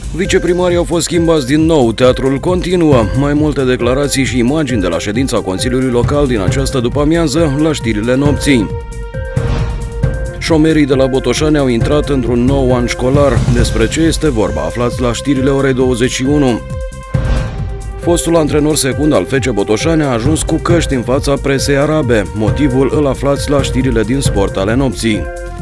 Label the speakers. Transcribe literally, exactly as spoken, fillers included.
Speaker 1: Viceprimarii au fost schimbați din nou, teatrul continuă. Mai multe declarații și imagini de la ședința Consiliului Local din această după-amiază la știrile nopții. Șomerii de la Botoșani au intrat într-un nou an școlar. Despre ce este vorba, aflați la știrile orei douăzeci și unu. Fostul antrenor secund al F C Botoșani a ajuns cu căști în fața presei arabe. Motivul îl aflați la știrile din sport ale nopții.